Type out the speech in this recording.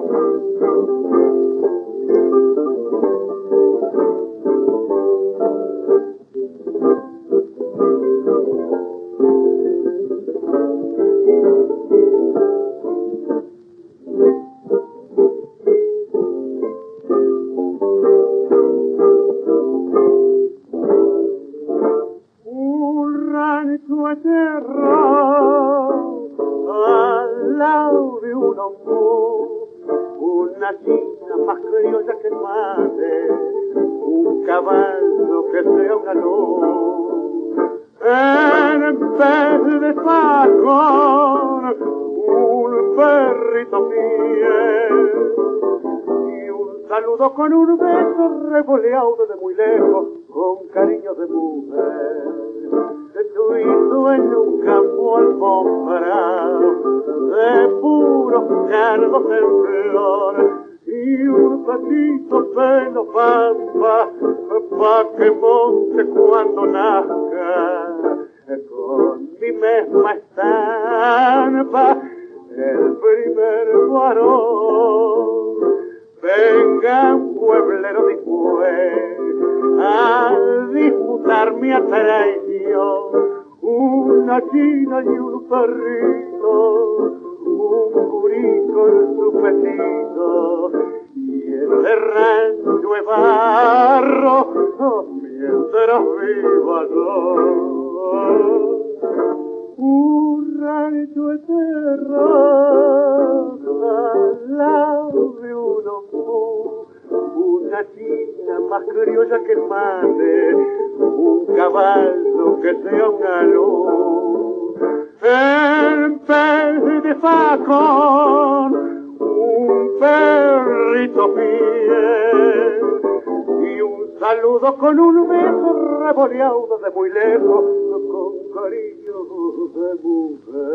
al lado de un ombú, una china más criolla que el mate, un caballo que sea una luz, en vez de facón, un perrito fiel, y un saludo con un beso revoleado desde muy lejos, con cariño de mujer. Tu hijo en un campo alfombrado de puros cardos en flor y un patito pelo pampa pa' que monte cuando nazca con mi misma estampa el primer varón. Venga un pueblero después a disputar mi traición, una china y un perrito, un gurico en su petito, y ese rancho de barro mientras viva yo. Un rancho de tierra al lado de un ombú, una china más criolla que el mate, un caballo que sea una luz, en vez de facón, un perrito fiel, y un saludo con un beso revoleado de muy lejos, con cariño de mujer.